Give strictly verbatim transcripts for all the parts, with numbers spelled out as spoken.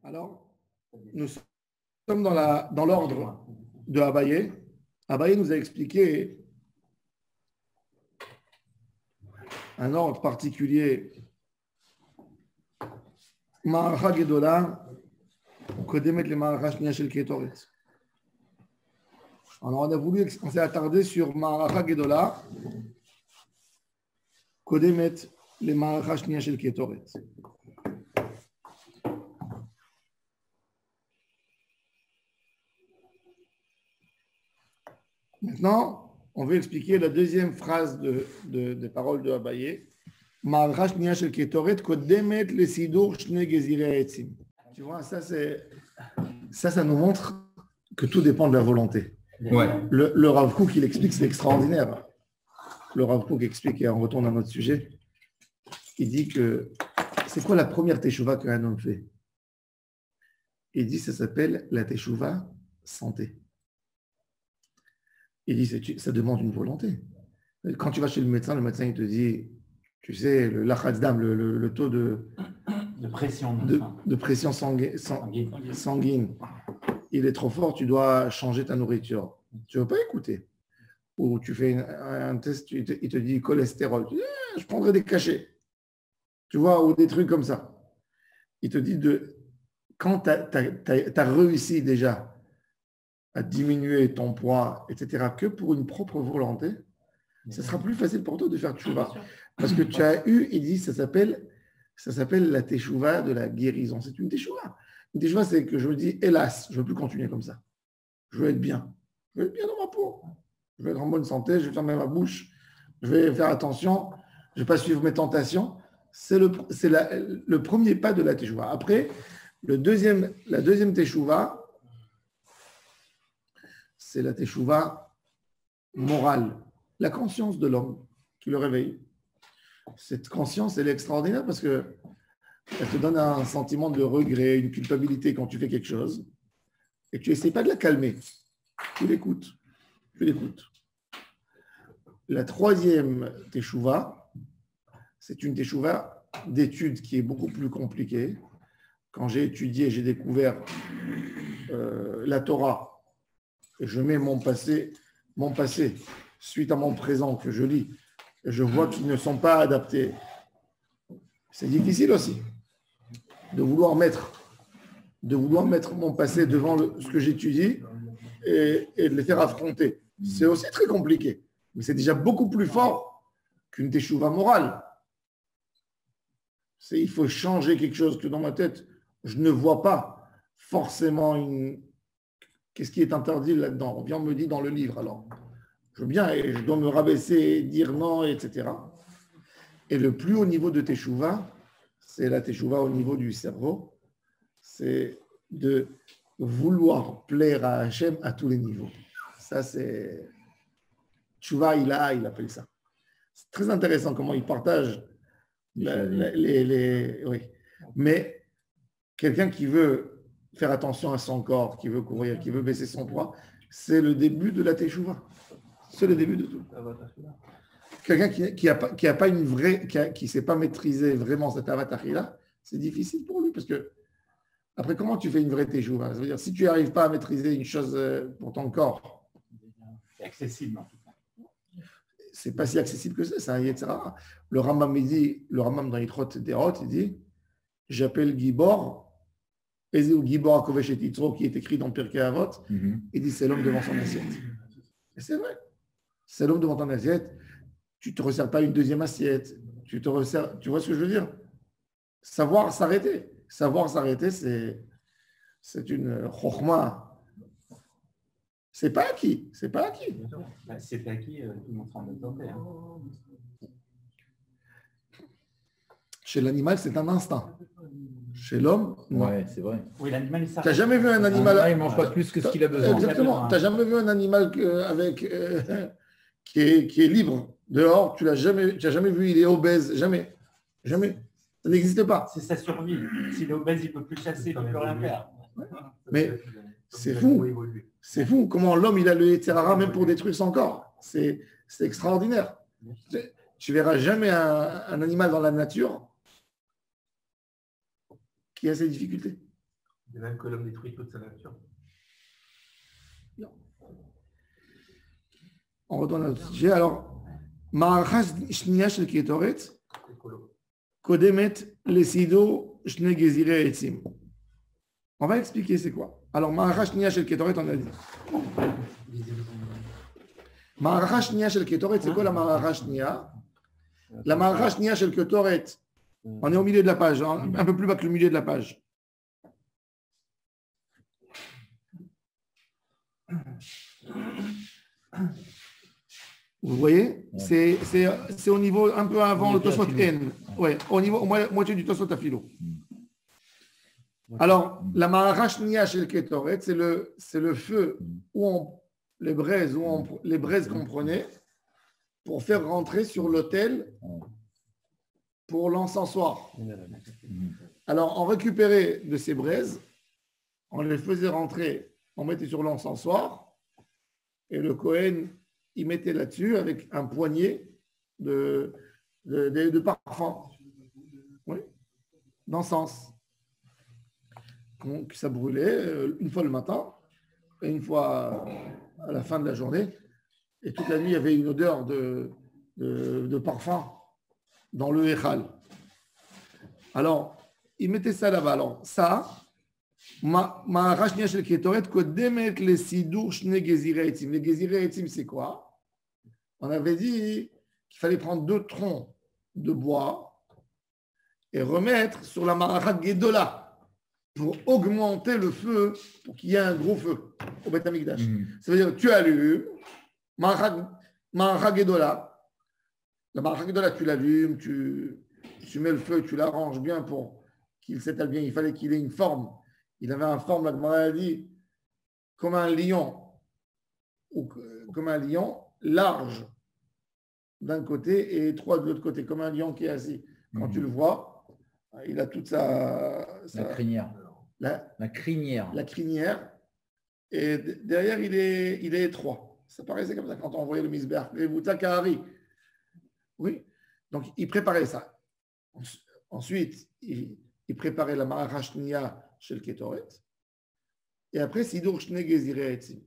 Alors, nous sommes dans la, dans l'ordre de Abaye. Abaye nous a expliqué un ordre particulier. Ma'aracha Gedola, Kodemet le Ma'aracha Shniya Shel Ketoret. Alors, on a voulu, on s'est attardé sur Ma'aracha Gedola, Kodemet le Ma'aracha Shniya Shel Ketoret. Maintenant, on veut expliquer la deuxième phrase de, de, des paroles de Abaye. Ma'aracha Shniya Shel Ketoret, Kodemet le Sidur Shne Gezirei Etzim. Tu vois, ça, c'est, ça, ça nous montre que tout dépend de la volonté. Ouais. Le, le Rav Kook, il explique, c'est extraordinaire. Le Rav Kook explique, et on retourne à notre sujet, il dit que c'est quoi la première teshuva qu'un homme fait? Il dit, ça s'appelle la teshuva santé. Il dit, ça demande une volonté. Quand tu vas chez le médecin, le médecin, il te dit, tu sais, le lachazdam, le, le, le taux de, de pression, de, de pression sanguine, sanguine, sanguine, il est trop fort, tu dois changer ta nourriture. Tu ne veux pas écouter. Ou tu fais une, un test, il te, il te dit cholestérol. Tu dis, eh, je prendrai des cachets. Tu vois, ou des trucs comme ça. Il te dit, de, quand tu as réussi déjà à diminuer ton poids, et cetera, que pour une propre volonté, ça sera plus facile pour toi de faire tchouva. Parce que tu as eu, il dit, ça s'appelle, ça s'appelle la teshuva de la guérison. C'est une teshuva. Une teshuva, c'est que je me dis, hélas, je ne veux plus continuer comme ça. Je veux être bien. Je veux être bien dans ma peau. Je veux être en bonne santé, je vais fermer ma bouche, je vais faire attention, je ne vais pas suivre mes tentations. C'est le, c'est la, le premier pas de la teshuva. Après, le deuxième, la deuxième teshuva, c'est la teshuva morale, la conscience de l'homme qui le réveille. Cette conscience, elle est extraordinaire parce qu'elle te donne un sentiment de regret, une culpabilité quand tu fais quelque chose et tu n'essaies pas de la calmer. Tu l'écoutes. Tu l'écoutes. La troisième teshuva, c'est une teshuva d'étude qui est beaucoup plus compliquée. Quand j'ai étudié, j'ai découvert euh, la Torah et je mets mon passé, mon passé suite à mon présent que je lis, et je vois qu'ils ne sont pas adaptés. C'est difficile aussi de vouloir mettre, de vouloir mettre mon passé devant le, ce que j'étudie et, et de les faire affronter. C'est aussi très compliqué, mais c'est déjà beaucoup plus fort qu'une teshuva morale. C'est, il faut changer quelque chose que dans ma tête, je ne vois pas forcément une... Qu'est-ce qui est interdit là-dedans? On vient me dire dans le livre, alors. Je veux bien, et je dois me rabaisser, dire non, et cetera. Et le plus haut niveau de teshuva, c'est la teshuva au niveau du cerveau. C'est de vouloir plaire à Hachem à tous les niveaux. Ça, c'est... Teshuva, il a, il appelle ça. C'est très intéressant comment il partage la, la, les... les oui. Mais quelqu'un qui veut faire attention à son corps, qui veut courir, qui veut baisser son poids, c'est le début de la teshuva. C'est le début de tout. Quelqu'un qui qui a pas qui a pas une vraie qui a, qui sait pas maîtriser vraiment cette avatari-là, c'est difficile pour lui parce que après comment tu fais une vraie teshuva? Ça veut dire si tu n'arrives pas à maîtriser une chose pour ton corps, c'est accessible en tout cas. C'est pas si accessible que ça, c'est un yetzara. Le Rambam il dit, le Rambam dans Yitrot Derot, il dit j'appelle Gibor Ezeu Gibor Akovesh et Yitzro qui est écrit dans Pirkei Avot, mm-hmm. Il dit c'est l'homme devant son assiette. Et c'est vrai. C'est l'homme devant ton assiette. Tu ne te resserres pas une deuxième assiette. Tu te resserres. Tu vois ce que je veux dire? Savoir s'arrêter. Savoir s'arrêter, c'est, c'est une chokhma. C'est pas acquis. C'est pas acquis. Bah, c'est pas acquis, euh, tout le monde s'en met dans le hein. Chez l'animal, c'est un instinct. Chez l'homme, non. Ouais, c'est vrai. Oui, l'animal, il s'arrête. Tu n'as jamais vu un animal. Ah, il ne mange pas plus que ce qu'il a besoin. Exactement. Tu n'as jamais vu un animal avec, euh, qui, est, qui est libre dehors. Tu ne l'as jamais, tu n'as jamais vu, il est obèse. Jamais. Jamais. Ça n'existe pas. C'est sa survie. S'il est obèse, il ne peut plus chasser, il ne peut plus rien faire. Mais c'est fou. C'est fou comment l'homme, il a le Yetzirara même pour détruire son corps. C'est, c'est extraordinaire. Tu ne verras jamais un, un animal dans la nature qui a ses difficultés. Et même que l'homme détruit toute sa nature. Non. On retourne à notre sujet. Alors, Ma'arach shniya shel ketoret, kodemet lesido shne gezire etzim. On va expliquer c'est quoi. Alors, Ma'arach shniya shel ketoret, on a dit. Ma'arach shniya shel ketoret, c'est quoi la Ma'arach shniya? La Ma'arach shniya shel ketoret, on est au milieu de la page, hein, un peu plus bas que le milieu de la page. Vous voyez, c'est, c'est, c'est au niveau un peu avant le Tosfot N. Ouais, au niveau au moitié du Tosfot Afilo. Alors, la Ma'arach Shniya chez le Ketoret, c'est le, c'est le feu où on, les braises, où on, les braises qu'on prenait pour faire rentrer sur l'autel pour l'encensoir. Alors, on récupérait de ces braises, on les faisait rentrer, on mettait sur l'encensoir et le Kohen il mettait là-dessus avec un poignet de, de, de, de parfum, oui, d'encens. Donc, ça brûlait une fois le matin et une fois à la fin de la journée. Et toute la nuit, il y avait une odeur de, de, de parfum dans le Echal. Alors, il mettait ça là-bas. Alors, ça, Ma'arach shniya shel ketoret kodemet lesidur shne gezire etzim. Les gezire etzim, c'est quoi? On avait dit qu'il fallait prendre deux troncs de bois et remettre sur la Ma'arach Gedola pour augmenter le feu, pour qu'il y ait un gros feu au Beth Amikdash. Mm. Ça veut dire que tu allumes, Ma'arach Gedola, la Ma'arach Gedola, tu l'allumes, tu, tu mets le feu, tu l'arranges bien pour qu'il s'étale bien. Il fallait qu'il ait une forme. Il avait une forme, la Gemara a dit, comme un lion, ou comme un lion, large d'un côté et étroit de l'autre côté, comme un lion qui est assis. Quand mmh. tu le vois, il a toute sa... sa la crinière. La, la crinière. La crinière. Et derrière, il est, il est étroit. Ça paraissait comme ça quand on voyait le misbeh. Les Boutakahari. Oui. Donc, il préparait ça. Ensuite, il, il préparait la Ma'arach Shniya chez le Ketoret. Et après, Sidur Shne Gezire Etzim.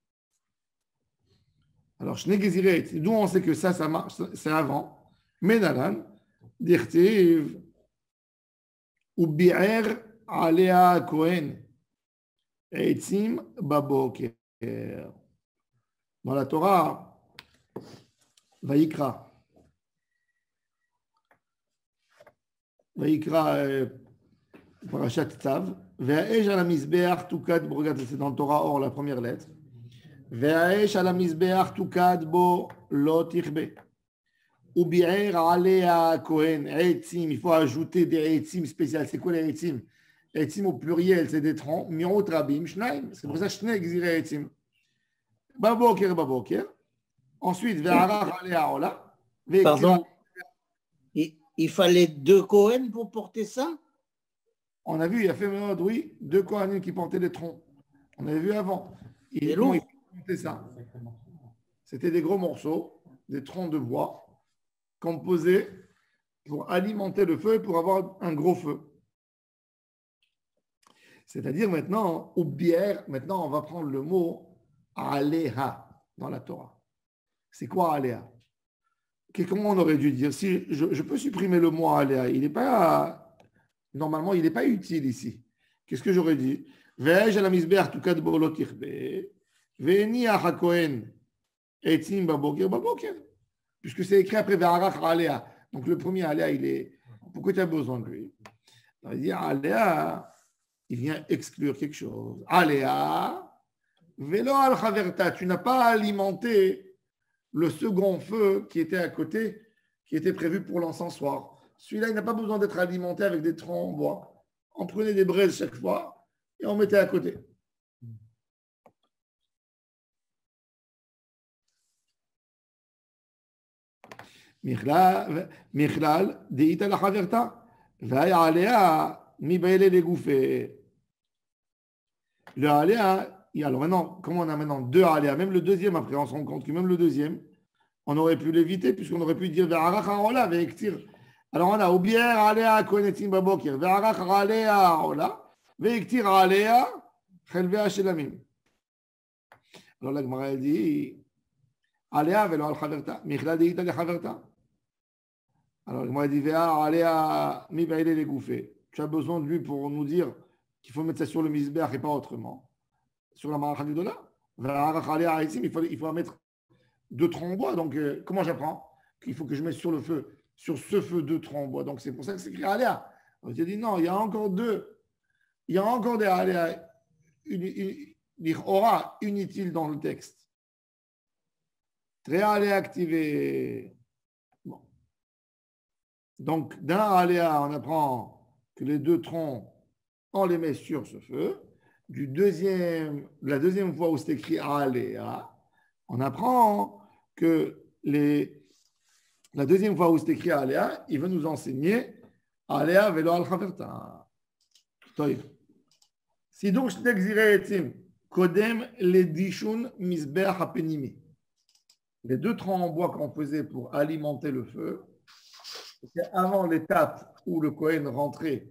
Alors, Shne Gezire Etzim, d'où on sait que ça, ça marche, c'est avant. Menalan, Dirtiv, ou Bi'er Alea Kohen, Etzim Baboker. Dans la Torah, Vaikra. Vaikra, Parashat Tzav. Ve'esh ala mizbeach tukad bo, regarde, c'est dans le Torah, or la première lettre. Ve'esh ala mizbeach tukad bo lo tichbe. Ou bi'er alea kohen, etzim, il faut ajouter des etzim spéciales. C'est quoi les etzim? Etzim au pluriel, c'est des troncs. Mirot rabim, shnaim. C'est pour ça shne gzire etzim. Baboker, baboker. Ensuite, ve'arach alea ola. Pardon? Il, il fallait deux Kohen pour porter ça? On a vu, il y a fait mode, oui, deux Kohanim qui portaient des troncs. On avait vu avant. Ils Et lourd. C'était ça. C'était des gros morceaux, des troncs de bois, composés pour alimenter le feu et pour avoir un gros feu. C'est-à-dire maintenant, au bière, maintenant on va prendre le mot Aléha dans la Torah. C'est quoi Aléha? Comment on aurait dû dire? Si je, je peux supprimer le mot Aléha, il n'est pas... Normalement, il n'est pas utile ici. Qu'est-ce que j'aurais dit? Ve'esh ala mizbeach tukad bo lo tichbe. Ve'eniach hakohen etzim baboker baboker. Puisque c'est écrit après ve'arach alea. Donc le premier alea, il est... Pourquoi tu as besoin de lui? Il dit alea, il vient exclure quelque chose. Alea, ve'lo al chaverta. Tu n'as pas alimenté le second feu qui était à côté, qui était prévu pour l'encensoir. Celui-là, il n'a pas besoin d'être alimenté avec des troncs en bois. On prenait des braises chaque fois et on mettait à côté. Michlal, deita la chaverta, vaya alea, mi baile les gouffés. Le aléa, alors maintenant, comme on a maintenant deux aléas, même le deuxième, après on se rend compte que même le deuxième, on aurait pu l'éviter puisqu'on aurait pu dire ve'arach haola ve'ektir. Alors on a oublié alea kohen etzim baboker, ve'arach alea haola, Veiktir alea, chelvea shelamim. Alors la Gemara elle dit, alea velo al chaverta, michla deita le chaverta. Alors la Gemara dit, vea alea mi baile le gouffé. Tu as besoin de lui pour nous dire qu'il faut mettre ça sur le misbeach et pas autrement. Sur la maracha du dollar. Il faut, il faut mettre deux troncs en bois. Donc, euh, comment j'apprends qu'il faut que je mette sur le feu, sur ce feu deux troncs en bois. Donc, c'est pour ça que c'est écrit aléa. Donc, j'ai dit non, il y a encore deux. Il y a encore des aléas aura inutiles dans le texte. Très aléa activé. Bon. Donc, d'un aléa, on apprend que les deux troncs, on les met sur ce feu. Du deuxième, la deuxième fois où c'est écrit aléa, on apprend que les, la deuxième fois où c'est écrit aléa, il veut nous enseigner aléa velo al chaverta. Si donc je t'exirais kodem les dishun misbeach hapenimi, les deux troncs en bois qu'on faisait pour alimenter le feu, c'était avant l'étape où le Kohen rentrait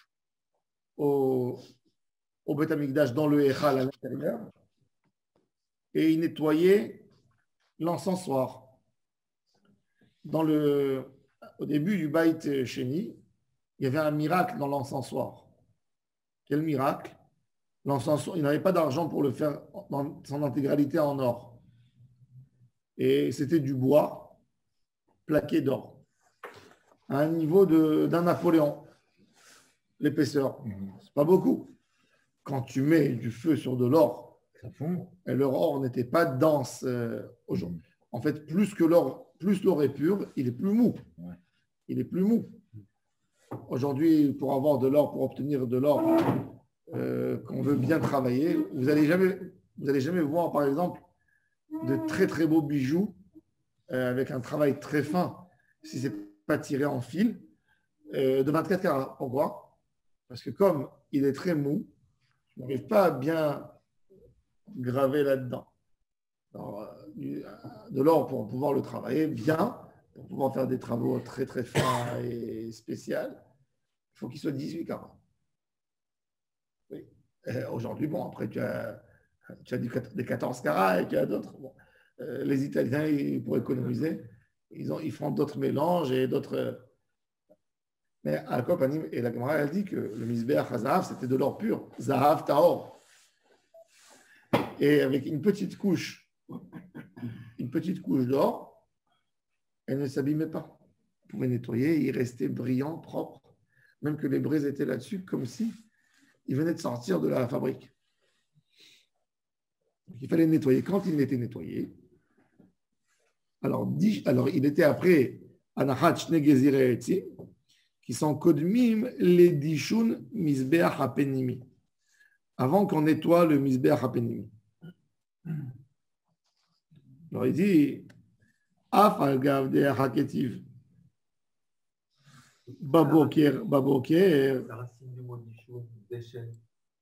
au au Beth Amikdash dans le Echal à l'intérieur et il nettoyait l'encensoir. Dans le, au début du Beit Sheni, il y avait un miracle dans l'encensoir. Quel miracle? L'encensoir, il n'avait pas d'argent pour le faire dans son intégralité en or. Et c'était du bois plaqué d'or, à un niveau de, d'un Napoléon, l'épaisseur. C'est pas beaucoup. Quand tu mets du feu sur de l'or, et l'or n'était pas dense euh, aujourd'hui. Mmh. En fait, plus que l'or, plus l'or est pur, il est plus mou. Ouais. Il est plus mou. Aujourd'hui, pour avoir de l'or, pour obtenir de l'or euh, qu'on veut bien travailler, vous n'allez jamais, vous allez jamais voir, par exemple, de très très beaux bijoux euh, avec un travail très fin, si c'est pas tiré en fil, euh, de vingt-quatre carats. Pourquoi? Parce que comme il est très mou, je n'arrive pas à bien graver là-dedans. Alors, de l'or pour pouvoir le travailler bien, pour pouvoir faire des travaux très très fins et spéciaux, il faut qu'il soit dix-huit carats. Oui. Aujourd'hui, bon, après tu as, tu as des quatorze carats et tu as d'autres. Bon. Euh, les Italiens, ils, pour économiser, ils, ont, ils font d'autres mélanges et d'autres. Mais à la et la Gemara, elle dit que le misbeach hazahav, c'était de l'or pur, zahav taor. Et avec une petite couche, une petite couche d'or, elle ne s'abîmait pas. On pouvait nettoyer, il restait brillant, propre, même que les braises étaient là-dessus, comme si il venait de sortir de la fabrique. Donc, il fallait le nettoyer. Quand il était nettoyé, alors, alors il était après anachat shne gezirei etzim, qui sont kodmim les dishun misbeach hapenimi, avant qu'on nettoie le misbeach hapenimi. Alors il dit af al gav de haketiv baboker baboker. La racine du mot dishun, déchet.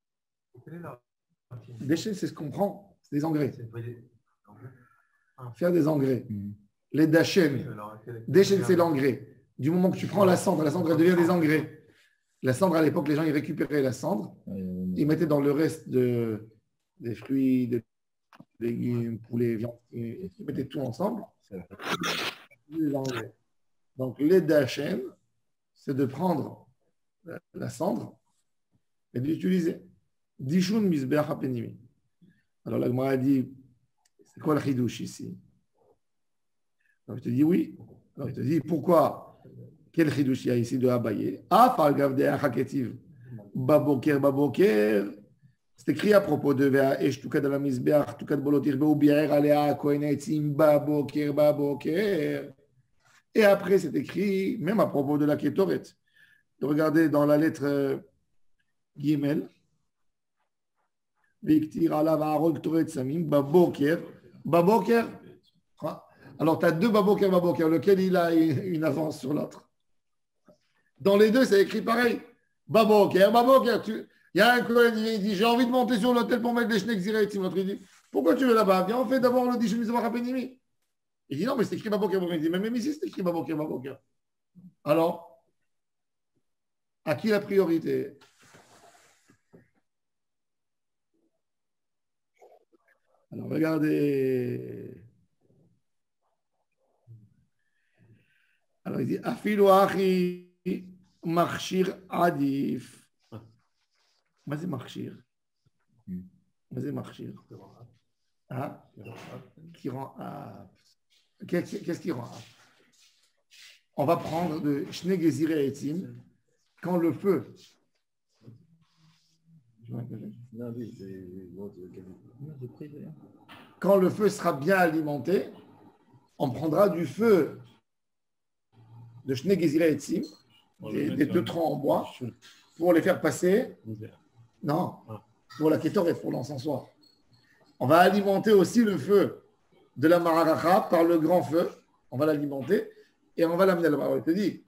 Déchet, c'est ce qu'on prend, c'est des engrais. Faire des engrais. Les dachen, déchet, c'est l'engrais. Du moment que tu prends la cendre, la cendre elle devient des engrais. La cendre, à l'époque, les gens ils récupéraient la cendre, ils mettaient dans le reste de, des fruits, des légumes, poulets, viande, ils mettaient tout ensemble. Les engrais. Donc, les dachen, c'est de prendre la, la cendre et d'utiliser. Dishun misbeach hapenimi. Alors, la Gemara a dit, c'est quoi le chidouche ici? Alors, je te dis oui. Alors, je te dis pourquoi? Quel chidouche il y a ici de Abaye? Ah, par gavde haketiv. Baboker, baboker. C'est écrit à propos de Vea Esh Tukad ala Mizbeach, Tukad Bolotir Beu Bier Alea Kohen Etzim, Baboker, baboker. Et après, c'est écrit, même à propos de la Ketoret. De regarder dans la lettre Gimel. Viktir Alav Arol Toret Samim, Baboker, baboker. Alors, tu as deux baboker, baboker, lequel il a une avance sur l'autre. Dans les deux, c'est écrit pareil. Baboker, baboker. Tu... Il y a un Kohen, il dit, j'ai envie de monter sur l'hôtel pour mettre des Shnek Ziretim. L'autre, il dit, pourquoi tu veux là-bas? Viens, on fait d'abord le Dishon Mizbeach Hapenimi. Il dit, non, mais c'est écrit baboker, baboker. Il dit, mais même ici, c'est écrit baboker, baboker. Alors, à qui la priorité? Alors, regardez. Alors, il dit Afilu achi marchir adif. מה זה מכשיר? מה זה מכשיר? Hein? Qui rend à... Qu'est-ce qui rend à... On va prendre de Shnei Gezirei Etzim quand le feu. Quand le feu sera bien alimenté, on prendra du feu de Shnei Gezirei Etzim, des, des deux troncs en bois, pour les faire passer. Non, pour la kétoret, pour l'encensoir. On va alimenter aussi le feu de la mararacha par le grand feu. On va l'alimenter et on va l'amener là-bas. Je te dis,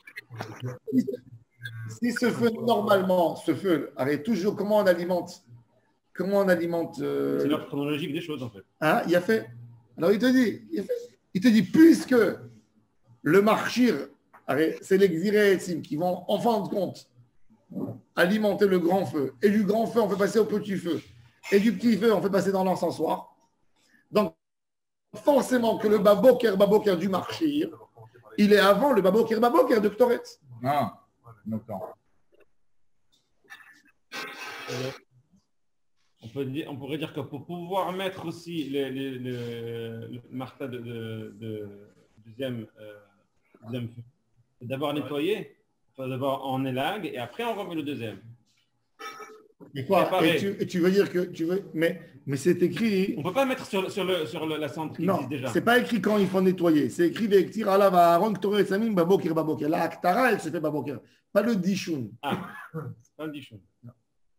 si ce feu, normalement, ce feu, arrête toujours, comment on alimente Comment on alimente euh, C'est l'ordre chronologique des choses, en fait. Hein, il a fait. Alors, il te dit, il, fait, il te dit, puisque le marchir, c'est les Gezirei Etzim qui vont, en fin de compte, alimenter le grand feu. Et du grand feu, on fait passer au petit feu. Et du petit feu, on fait passer dans l'encensoir. Donc, forcément que le baboker, baboker du marchir, il est avant le baboker, baboker de Ktoret. Non, d'accord. On, peut dire, on pourrait dire que pour pouvoir mettre aussi le, le, le, le marta de, de, de deuxième, euh, deuxième feu, d'abord nettoyer, d'abord en élag et après on remet le deuxième. Et quoi et tu, et tu veux dire que tu veux mais mais c'est écrit. On peut pas mettre sur, sur, le, sur le, la cendre qui non, existe déjà. C'est pas écrit quand il faut nettoyer. C'est écrit Vektir Alav Aaron Ktoret Samim Babokir Babokir. La Aktara, elle se fait Babokir. Pas le Dishun. Ah, c'est pas le Dishun. Non.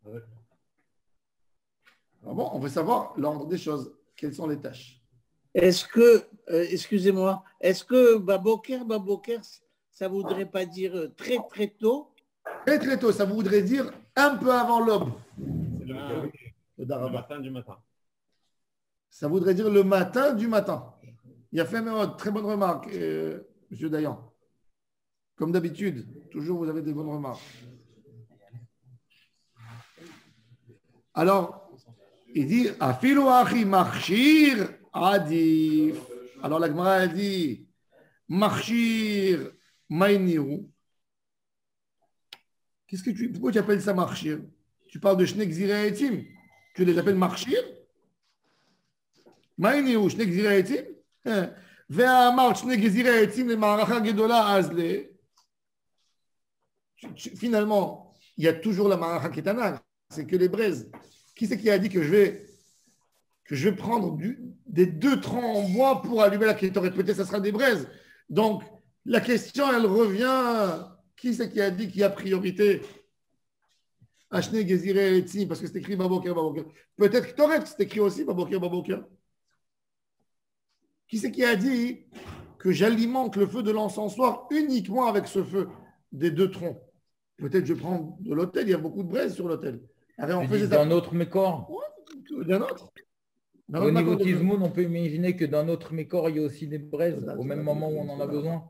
Alors bon, on veut savoir l'ordre des choses. Quelles sont les tâches? Est-ce que, euh, excusez-moi, est-ce que Baboker, Baboker, ça voudrait pas dire très très tôt? Très très tôt, ça voudrait dire un peu avant l'aube. C'est le, ah, le, le matin du matin. Ça voudrait dire le matin du matin. Il a fait une très bonne remarque, euh, M. Dayan. Comme d'habitude, toujours vous avez des bonnes remarques. Alors, il dit Afilu achi marchir adif. Alors la Gemara a dit marchir maïniru. Qu'est-ce que tu, pourquoi tu appelles ça marchir? Tu parles de Shnei Gezirei Etzim. Tu les appelles marchir? Maïniru Shnei Gezirei Etzim. Ve'amar Shnei Gezirei Etzim le ma'aracha gedola azle. Finalement, il y a toujours la ma'aracha ketana. C'est que les braises. Qui c'est qui a dit que je vais, que je vais prendre du, des deux troncs en bois pour allumer la kétoret? Peut-être que ça sera des braises. Donc, la question, elle revient. Qui c'est qui a dit qu'il y a priorité à Shnei Gezirei Etzim parce que c'est écrit Baboker, Baboker. Peut-être que Ktoret, c'est écrit aussi Baboker, Baboker. Qui c'est qui a dit que j'alimente le feu de l'encensoir uniquement avec ce feu des deux troncs? Peut-être je prends de l'autel, il y a beaucoup de braises sur l'autel. On faisait d'un autre mécor. Ouais, d'un autre. D'un Au autre niveau de Tizmoun, on peut imaginer que dans notre mécor, il y a aussi des braises au même moment où on en a besoin.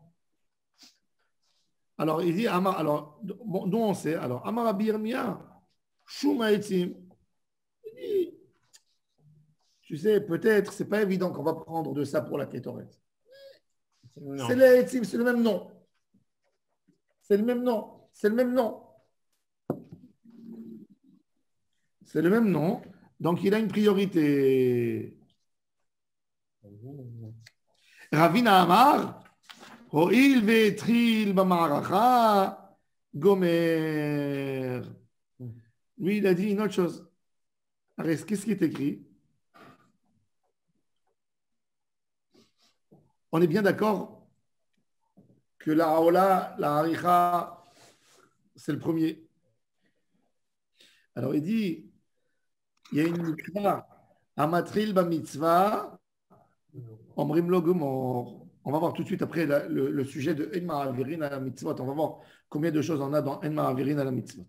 Alors, il dit, Amar, alors, bon, d'où on sait? Alors, Amar Rabbi Yirmiyah, Shuma Etzim. Il dit, tu sais, peut-être, c'est pas évident qu'on va prendre de ça pour la kétoret. C'est les Etzim, c'est le même nom. C'est le même nom. C'est le même nom. C'est le même nom. Donc, il a une priorité. Ravina Amar. Ho'il ve'etril b'ma'aracha gomer. Lui, il a dit une autre chose. Qu'est-ce qui est écrit? On est bien d'accord que la haola, la haricha, c'est le premier. Alors, il dit, il y a une mitzvah, amatril b'mitzvah, omrim lo gomor. On va voir tout de suite après la, le, le sujet de En Ma'avirin à la mitzvot. On va voir combien de choses on a dans En Ma'avirin à la mitzvot.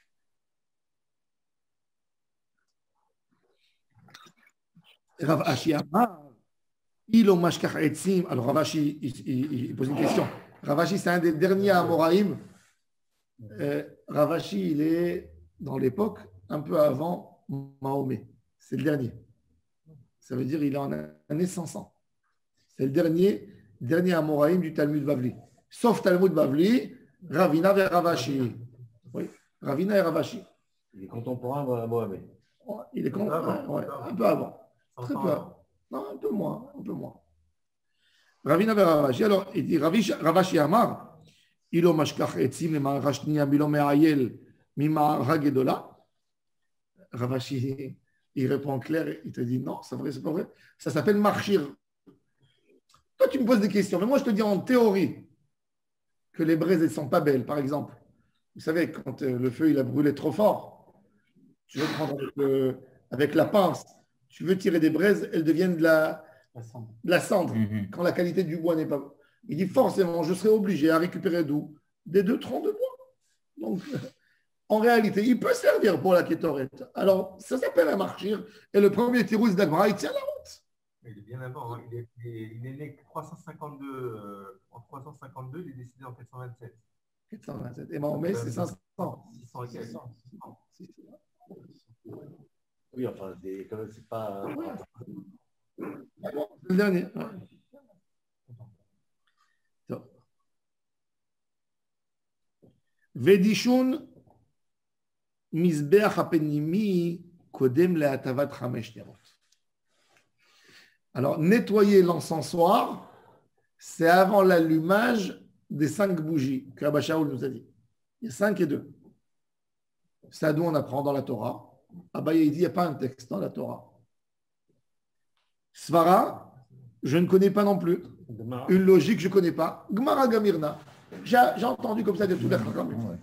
Rav Ashi Amar, il mashkach etzim. Alors Rav Ashi, il, il, il pose une question. Rav Ashi, c'est un des derniers Amoraïm. Euh, Rav Ashi, il est dans l'époque un peu avant Mahomet. C'est le dernier. Ça veut dire qu'il est en année cinq cents. C'est le dernier, dernier Amoraïm du Talmud Bavli. Sauf Talmud Bavli, Ravina et Ravashi. Oui, Ravina et Ravashi. Il est contemporain à Mohamed. Il est con... ouais, ouais, un peu avant. Très peu avant. Non, un peu moins, un peu moins. Ravina et Ravashi. Alors, il dit Ravashi Amar, Ilo Mashkach Etzim le Maharashnia Milo Me'ayel Mimahara Gedola. Ravashi, il répond clair, il te dit non, c'est vrai, c'est pas vrai. Ça s'appelle marchir. Toi, tu me poses des questions, mais moi, je te dis en théorie que les braises, elles ne sont pas belles, par exemple. Vous savez, quand le feu, il a brûlé trop fort, tu veux prendre avec, le, avec la pince, tu veux tirer des braises, elles deviennent de la, de la cendre, mm-hmm. quand la qualité du bois n'est pas bonne. Il dit forcément, je serai obligé à récupérer d'où? Des deux troncs de bois. Donc, en réalité, il peut servir pour la kétoret. Alors, ça s'appelle un marchir. Et le premier tirouz d'Agmara, il tient la route. Il est bien avant. Hein. Il, est, il, est, il est né trois cent cinquante-deux, euh, en trois cent cinquante-deux, il est décédé en quatre cent vingt-sept. quatre cent vingt-sept. Et Mahomet, c'est cinq cents. six cents et quelques. Oui, enfin, c'est quand même, c'est pas. Ouais. Le dernier. Ouais. Vedishun Mizbeach Hapenimi Kodem Leatavat Chamesh Nerot. Alors, nettoyer l'encensoir, c'est avant l'allumage des cinq bougies que Abba Shaul nous a dit. Il y a cinq et deux. C'est à d'où on apprend dans la Torah. Abba il dit il n'y a pas un texte dans la Torah. Svara, je ne connais pas non plus. Une logique, je ne connais pas. Gmara Gamirna. J'ai, j'ai entendu comme ça de tous les Chachamim.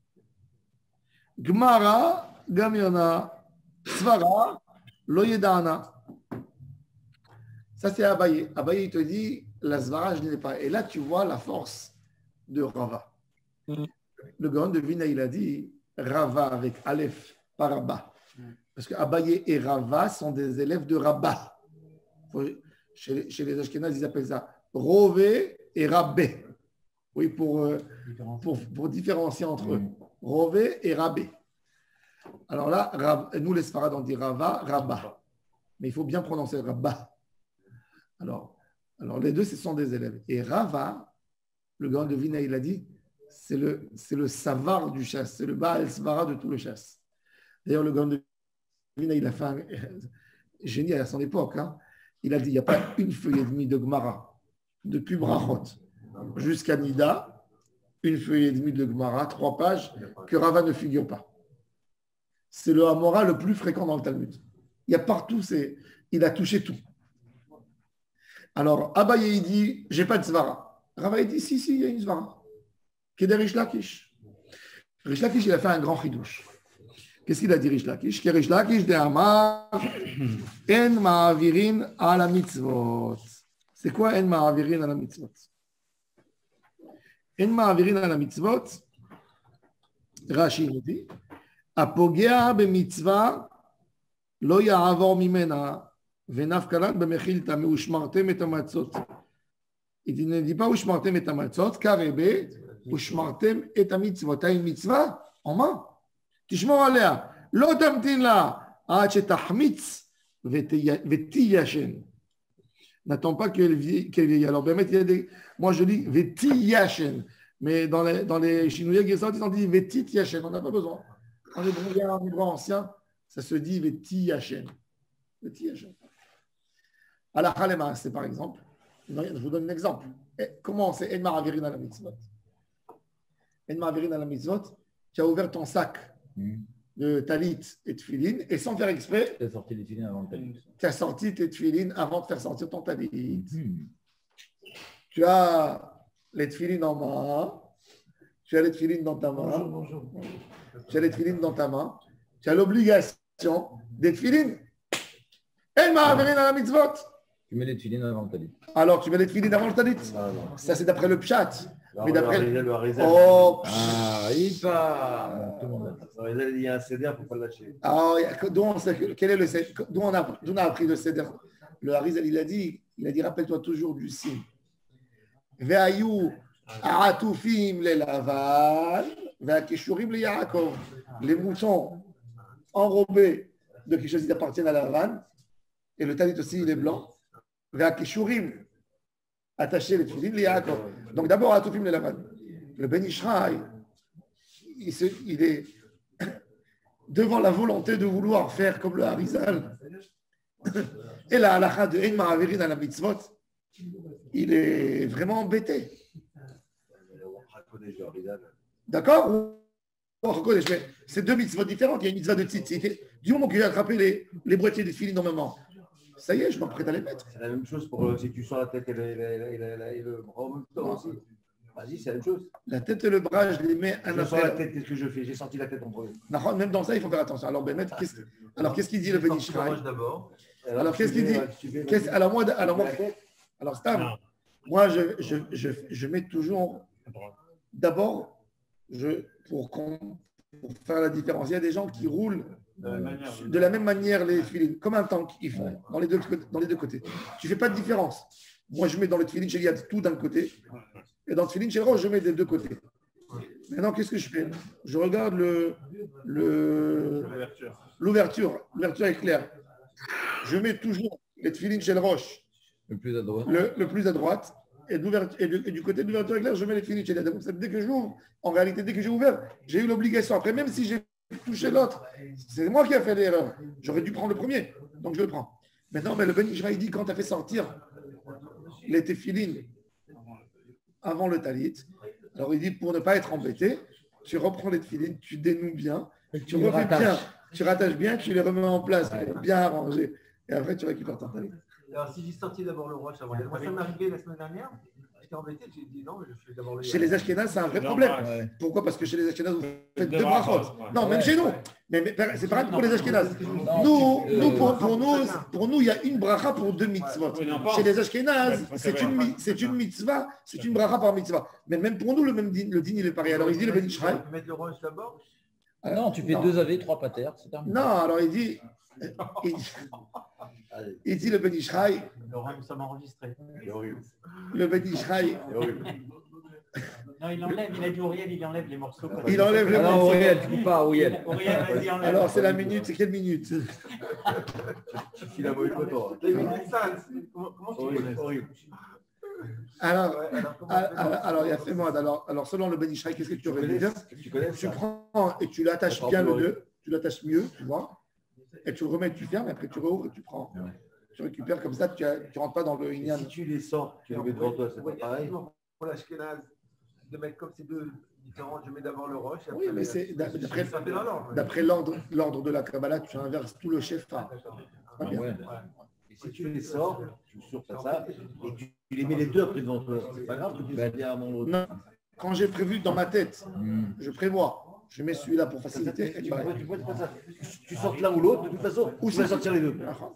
Gmara Gamirna. Svara, Loyedana. Ça, c'est Abaye. Abaye, il te dit, la Svara, je ne l'ai pas. Et là, tu vois la force de Rava. Mm. Le Gaon de Vina, il a dit Rava avec Aleph, pas Rabba. Mm. Parce que Abaye et Rava sont des élèves de Rabba. Chez, chez les Ashkénazes, ils appellent ça Rové et Rabbé. Oui, pour, pour, pour différencier entre eux. Rové et Rabbé. Alors là, Rav, nous, les Sfarades, on dit Rava, Rabba. Mais il faut bien prononcer Rabba. Alors, alors, les deux, ce sont des élèves. Et Rava, le grand de Vina, il a dit, c'est le, c'est le savar du chasse, c'est le Baal Svara de tout le chasse. D'ailleurs, le grand de Vina, il a fait un génie à son époque. Hein. Il a dit, il n'y a pas une feuille et demie de Gemara, depuis Brachot jusqu'à Nida, une feuille et demie de Gemara, trois pages, que Rava ne figure pas. C'est le Hamora le plus fréquent dans le Talmud. Il y a partout, c'est, il a touché tout. Alors, Abaye, il dit, j'ai pas de Svara. Rava, il dit, si, si, il y a une Svara. Keder Rish Lakish. Rish Lakish, il a fait un grand chidouche. Qu'est-ce qu'il a dit, Rish Lakish? Que Rish Lakish de Amar, En Ma'avirin à la mitzvot. C'est quoi En Ma'avirin à la mitzvot? En Ma'avirin à la mitzvot, Rashi nous dit, Apogea be mitzvah, lo ya'avor mimena. Il dit, ne dit pas Ushmartem et Amatzot, car Ebe, Ushmartem et Amitzvot. Tu as une mitzvah en main. Tishmor alea. Lo tamtin la, Hachet Ahmitz, Veti Yashen. N'attends pas qu'elle vieille. Alors, ben, il y a des, moi je dis Veti Yashen. Mais dans les, dans les Chinouïens qui sont, ils ont dit Veti Yashen. On n'a pas besoin. En hébreu, en hébreu ancien, ça se dit Veti Yashen. Veti Yashen. À la Khalema, c'est par exemple, je vous donne un exemple. Comment c'est En Ma'avirin à la mitzvot? En Ma'avirin à la mitzvot, tu as ouvert ton sac de talit et de filines et sans faire exprès, tu as sorti les filines avant le talit. Tu as sorti tes filines avant de faire sortir ton talit. Mm-hmm. Tu as les tefilines en main, tu as les tefilines dans ta main, bonjour, bonjour. Tu as les tefilines dans ta main, tu as l'obligation des tefilines. En Ma'avirin à la mitzvot. Tu mets les tefilines avant le talit. Alors, tu mets les tefilines avant le talit. Ça, c'est d'après le pshat. Alors, mais d'après le le Harizal, oh, ah, il part. Tout le monde a ça. Il y a un C D, il ne faut pas le lâcher. Ah, d'où on, quel est le, d'où on, a, d'où on a appris le céder? Le Harizal, il a dit, il a dit, rappelle-toi toujours du signe. Ve'ayu a'atufim le laval, ve'akishurim le Yaakov. Les moutons enrobés de quelque chose qui appartient à Lavan et le talit aussi, il est blanc. Ve'akishurim, attaché les tefilin, les Yaakov. Donc d'abord, Atufim le Lavan. Le Ben Ishraï, il, se- il est devant la volonté de vouloir faire comme le Harizal et la halakha de Ein Ma'avirin à la mitzvot, il est vraiment embêté. D'accord? Ou Hakodesh, mais c'est deux mitzvot différentes. Il y a une mitzvah de tzitzit. Du moment qu'il a attrapé les, les boîtiers de filines normalement, ça y est, je m'apprête à les mettre. C'est la même chose pour euh, si tu sens la tête et le, et le, et le, et le bras en même temps aussi. Vas-y, c'est la même chose. La tête et le bras, je les mets un Je sens la après. tête, qu'est-ce que je fais? J'ai senti la tête en premier. l'autre. Même dans ça, il faut faire attention. Alors, ben, mettre- qu'est-ce, alors qu'est-ce qu'il dit le Ben Ishraï? d'abord. Alors, qu'est-ce tu qu'il fais- dit? tu fais- Qu'est-ce- Alors, moi, alors, moi, la tête. alors Stam, Non. moi, je, je, je, je mets toujours, d'abord, je, pour, qu'on- pour faire la différence, il y a des gens qui roulent De la manière. de la même manière les filines, comme un tank, ils font dans les deux, dans les deux côtés. Tu ne fais pas de différence. Moi, je mets dans le tefilin chez Yad tout d'un côté, et dans le tefilin chez Roche, je mets des deux côtés. Maintenant, qu'est-ce que je fais? Je regarde le, le, l'ouverture. L'ouverture est claire. Je mets toujours les tefilin chez le Roche, Le plus à droite. le, le plus à droite, et, de l'ouverture- et, de- et du côté de l'ouverture éclair, je mets les tefilin chez Yad. Donc, dès que j'ouvre, en réalité, dès que j'ai ouvert, j'ai eu l'obligation. Après, même si j'ai touché l'autre, c'est moi qui ai fait l'erreur. J'aurais dû prendre le premier, donc je le prends. Maintenant, mais le Ben Ishraï dit quand tu as fait sortir les téfilines avant le talit, alors il dit pour ne pas être embêté, tu reprends les téfilines, tu dénoues bien, tu tu les refais rattaches. bien, tu rattaches bien, tu les remets en place, bien arrangés, et après tu récupères ton talit. Alors, si j'ai sorti d'abord le roche avant, moi, ça m'est arrivé la semaine dernière. J'étais embêté, j'ai dit non, je fais d'abord le. Chez les Ashkénazes, c'est un vrai Non, problème. Ouais. Pourquoi? Parce que chez les Ashkénazes, vous faites Deux deux brachot, brachot. ouais. Non, même Ouais. chez nous. Mais, mais c'est pareil pour les Ashkénazes. Non, Nous, tu- nous, euh, pour, pour nous, pour nous, il y a une bracha pour deux mitzvot. Oui, non, pas- Chez les Ashkénazes, Ouais, c'est c'est une, vrai. mi- c'est une mitzvah, c'est une bracha par mitzvah. Mais même pour nous, le même din, le din, il est pareil. Alors il dit le Ben Ishraï. Tu peux mettre le roche d'abord. Non, tu fais Non. deux A V, trois patères, c'est terminé. Non, alors il dit, il, il dit le Ben Ishraï, Laurent, nous sommes enregistrés. C'est horrible. le Ben Ishraï, C'est horrible. Non, il enlève, il a dit Auriel, il enlève les morceaux. quoi. il enlève le Ah non, morceau. Auriel, tu peux pas, Auriel. Auriel, vas-y, enlève. Alors c'est la minute, c'est quelle minute? Tu files la mauvaise photo. Les minutes sales, comment comment tu Horrible, connais horrible. Alors, Ouais, alors, comment alors, on fait alors, alors, il y a fait moi. Alors, alors selon le Ben Ishraï, qu'est-ce que tu Tu aurais dû connais, faire? tu connais Tu ça? prends et tu l'attaches D'accord, bien le oui. deux, tu l'attaches mieux, tu vois, et tu le remets, tu fermes, et après tu rouvres et tu prends. Ouais. Tu récupères comme ça, tu ne rentres pas dans le Et Inyan. si tu les sors, tu les mets devant toi, c'est pas pareil. Pour l'Ashkenaz, de mettre comme ces deux différents, je mets d'abord le roche. et Oui, après mais le- c'est d'après Ça fait dans l'ordre. d'après l'ordre l'ordre de la Kabbalah, tu inverses tout le chef. D'accord. Très bien. Ouais. Et si tu les sors, tu sors pas ça, et tu, tu les mets les deux après devant toi. C'est pas grave que tu vas bien à mon Non, quand j'ai prévu dans ma tête, Hmm. je prévois, je mets celui-là pour Tu faciliter. et peux, pareil. tu peux pas ça. Tu, tu sortes l'un ou l'autre, de toute façon, Ou tu vas c'est- sortir les deux.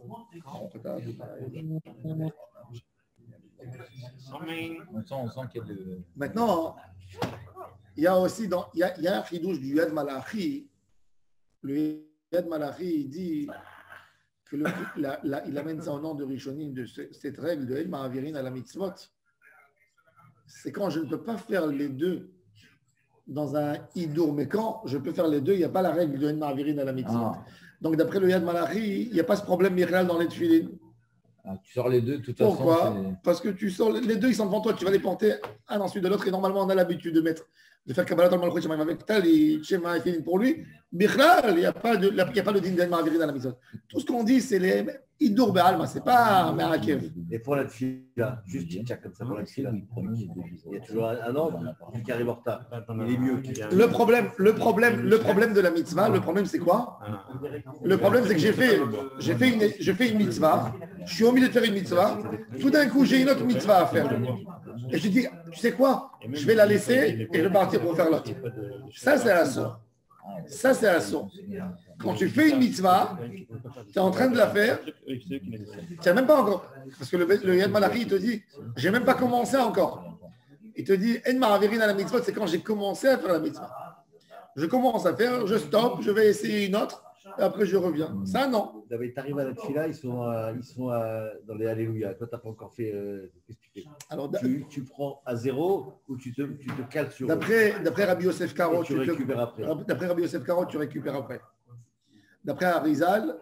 On sent, on sent qu'il y a de... Maintenant, il y a aussi dans, il y a, il y a un chidouche du Yad Malachi. Le Yad Malachi, il dit que le, la- la- il amène ça au nom de Rishonim, de ce- cette règle de El Ma'avirin à la mitzvot. C'est quand je ne peux pas faire les deux dans un hidour, mais quand je peux faire les deux, il n'y a pas la règle de El Ma'avirin à la mitzvot. Ah. Donc d'après le Yad Malachi, il n'y a pas ce problème Michal dans les tefilin. Ah, tu sors les deux, de toute façon. Pourquoi? c'est- Parce que tu sors, les deux ils sont devant toi, tu vas les porter un ensuite de l'autre et normalement on a l'habitude de mettre, de faire Kabbalat al Malchut Shemaim avec Tali, Shema et Filin pour lui. Bichlal, il n'y a pas de, il y a pas le din d'El Ma'avirin dans la mitzvot. Tout ce qu'on dit c'est les Idur Be'alma, c'est pas Me'akev. Et pour la fila, juste tchac comme ça pour la fila. Il y a toujours un un ordre, celui qui arrive en retard. Il est mieux. Le problème, le problème, le problème de la mitzvah, le problème c'est quoi? Le problème c'est que j'ai fait, j'ai fait une, j'ai fait une mitzvah, je suis au milieu de faire une mitzvah, tout d'un coup j'ai une autre mitzvah à faire. Et je dis, tu sais quoi? Je vais la laisser et je vais partir pour faire l'autre. Ça c'est la source. Ça c'est la source. Quand tu fais une mitzvah, tu es en train de la faire, tu n'as même pas encore. Parce que le, le Yad Malachi, il te dit, j'ai même pas commencé encore. Il te dit, En Ma'avirin à la mitzvah, c'est quand j'ai commencé à faire la mitzvah. Je commence à faire, je stoppe, je vais essayer une autre, et après je reviens. Ça, non. Tu arrives à la fila, ils sont, euh, ils sont euh, dans les Alléluia. Toi, tu n'as pas encore fait. euh, Qu'est-ce que tu fais? Alors, d'a- tu, tu prends à zéro ou tu te, tu te cales sur eux d'après, d'après Rabbi Yosef Karo, et tu tu te- récupères après. d'après Rabbi Yosef Karo, tu récupères après. D'après Arizal,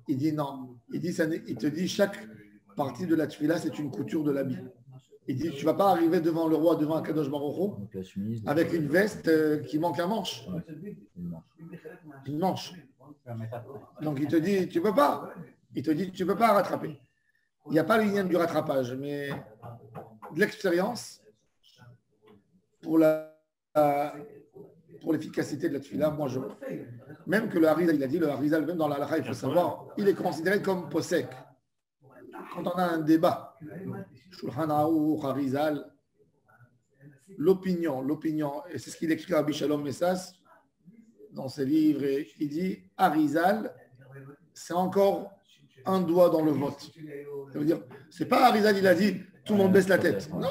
Il dit non. Il, dit, ça, il te dit chaque partie de la tefila, c'est une couture de l'habit. Il dit tu ne vas pas arriver devant le roi, devant un Kadosh Baruch Hu, avec une veste euh, qui manque un manche. Une manche. Donc il te dit tu ne peux pas. Il te dit tu ne peux pas rattraper. Il n'y a pas le lien du rattrapage, mais de l'expérience pour la pour l'efficacité de la tefila, moi je même que le Harizal, il a dit le Harizal, même dans la halakha, il faut savoir, il est considéré comme posek. Quand on a un débat, Shulchan Aruch, Harizal, l'opinion, l'opinion, et c'est ce qu'il écrit à Rabbi Shalom Messas dans ses livres, et il dit Harizal, c'est encore un doigt dans le vote. Ça veut dire, c'est pas Harizal, il a dit tout le monde baisse la tête. Non.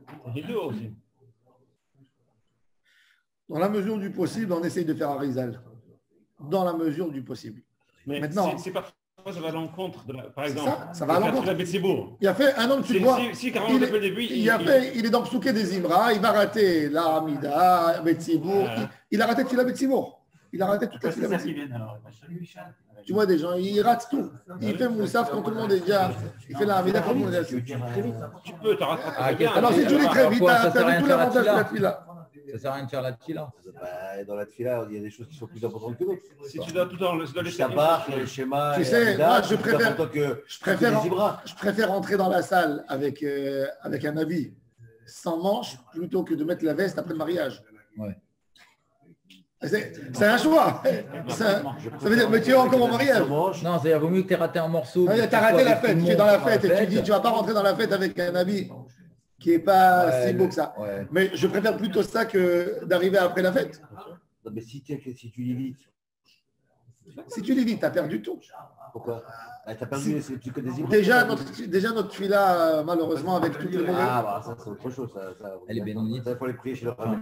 Dans la mesure du possible, on essaye de faire Harizal. Dans la mesure du possible. Mais maintenant, si, si parfois ça va à l'encontre, de la, par exemple, ça, ça va à l'encontre. Il a fait un homme, tu le vois. Si, si, il, depuis le début, il, il, a fait, il est dans le Psouké des Imra, il va rater la Hamida, Betsibour. Il, il a raté Tfila Betsibour. Il a raté toute la Tfila Betsibour. Tu vois des gens, il rate tout. Il fait Moussaf quand tout le monde est déjà. Il fait la Hamida quand tout le monde est déjà. Tu peux te rattraper. Alors si tu lis très vite, tu as tout l'avantage de la Tfila. Ça sert à rien de faire la tefila. Bah, dans la tefila, il y a des choses qui sont plus importantes que d'autres. Si tu dois tout dans le tabac, le schéma. Tu sais, moi, je préfère, que je, préfère, je préfère entrer dans la salle avec, euh, avec un habit sans manche plutôt que de mettre la veste après le mariage. Ouais. C'est un choix. Ça, ça veut dire, mais tu es encore au mariage. Non, c'est vaut mieux que tu aies raté un morceau. Tu as raté la fête. Tu es dans la fête et tu dis, tu ne vas pas rentrer dans la fête avec un habit qui n'est pas ouais, si beau que ça. Ouais. Mais je préfère plutôt ça que d'arriver après la fête. Non, mais si, si tu lis vite. Si tu lis vite, tu as perdu tout. Pourquoi ah, tu as perdu si, les, que des images. Déjà, notre, déjà, notre fila, malheureusement, avec toutes les mauvaises. Ah, bah, ça, c'est autre chose. Ça, ça, Elle est bénédite. Il faut les prier chez le rabbin.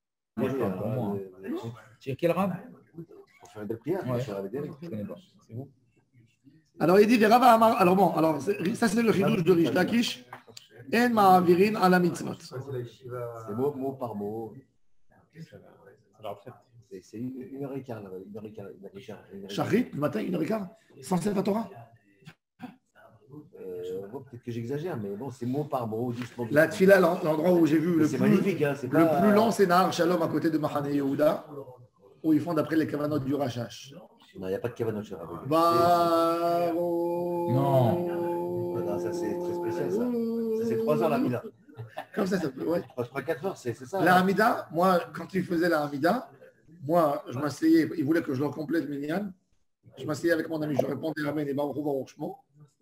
Chez quel rabbin? Pour faire une belle prière. Ouais. Je ne connais pas. C'est bon. Alors, il dit, alors bon, alors, ça, c'est le chidouche de Rish Lakish. En ma'avirin ala mitzvot. C'est mot, mot par mot. C'est une, une heure et quart, là, une heure et quart. Shachrit, le matin, une heure et quart, sans Sefer Torah. Euh, bon, peut-être que j'exagère, mais bon, c'est mot par mot, doucement. La tfila, l'endroit où j'ai vu le plus, magnifique, hein, le pas... plus long, c'est Nahar Shalom à côté de Mahane Yehuda, où ils font d'après les kavanot du Rachash. Non, il n'y a pas de kavanot chez Rabbi. Bah, non. Non, ça c'est très spécial, ça. Ça c'est trois heures la Hamida. Comme ça, ça peut, ouais. trois quatre heures, c'est ça. La Hamida, moi, quand ils faisaient la Hamida, moi, je m'asseyais, ils voulaient que je leur complète Minyan. Je m'asseyais avec mon ami, je répondais Amen et Baruch Baruch Shmo.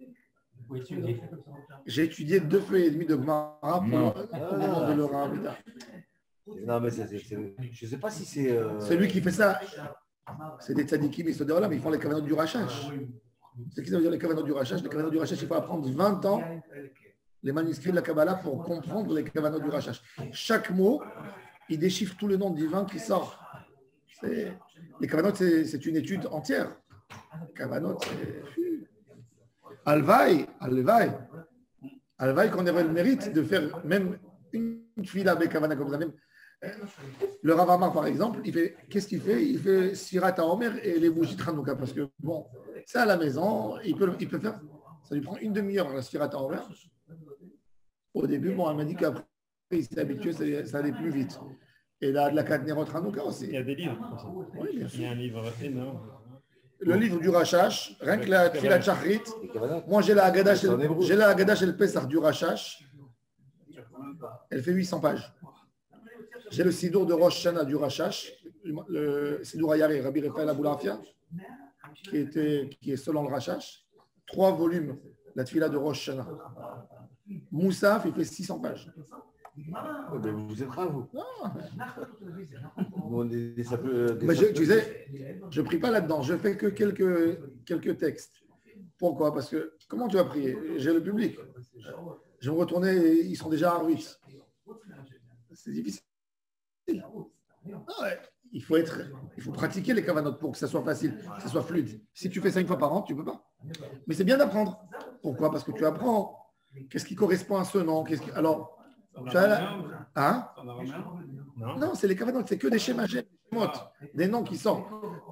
J'ai étudié deux feuilles et demie de Gemara pour le moment de leur Hamida. Non, mais c'est, c'est, je ne sais pas si c'est. Euh... Celui qui fait ça, c'est des tzadikim, ils se disent, mais ils font les kavanot du Rachash. C'est qui ça veut dire les kavanot du Rachash? Les kavanot du Rachash, il faut apprendre vingt ans les manuscrits de la Kabbalah pour comprendre les kavanot du Rachash. Chaque mot, il déchiffre tout le nom divin qui sort. C'est... Les kavanot, c'est, c'est une étude entière. Kavanot, c'est. Alvaï, Alvaï, Alvaï qu'on aurait le mérite de faire même une fila avec Kavana comme ça. Même. Le Rav Amar, par exemple, il fait, qu'est-ce qu'il fait? Il fait Sirat HaOmer et les bougies de Hanouka, parce que bon, c'est à la maison, il peut, il peut faire, ça lui prend une demi-heure la Sirat HaOmer. Au début, bon, elle m'a dit qu'après, il s'est habitué, ça, ça allait plus vite. Et là, de la Katnerot Hanouka aussi. Il y a des livres comme ça. Oui, bien sûr. Il y a un livre énorme. Le livre du Rachash, rien que la Tfilat Shachrit. Moi, j'ai la Haggadah chez, j'ai la Haggadah chez le Pessah du Rachash. Elle fait huit cents pages. J'ai le Sidour de Rosh Hashanah du Rachash, le Sidour Ayari, Rabbi Raphaël Aboulafia, qui, était, qui est selon le Rachash. Trois volumes, la Tfilat de Rosh Hashanah. Moussaf, il fait six cents pages. Oh, ben vous êtes rare, vous. Non. Bon, des, des, ça peut, des Mais je, tu sais, je ne prie pas là-dedans. Je fais que quelques, quelques textes. Pourquoi? Parce que comment tu vas prier? J'ai le public. Je vais me retourner, ils sont déjà à huit. C'est difficile. Ah ouais. Il faut être, il faut pratiquer les kavanotes pour que ça soit facile, que ça soit fluide. Si tu fais ça une fois par an, tu ne peux pas. Mais c'est bien d'apprendre. Pourquoi? Parce que tu apprends qu'est-ce qui correspond à ce nom. Qu'est-ce qui... Alors, tu as la... hein? Non, non c'est les kavanotes, c'est que des schémas, des noms qui sont.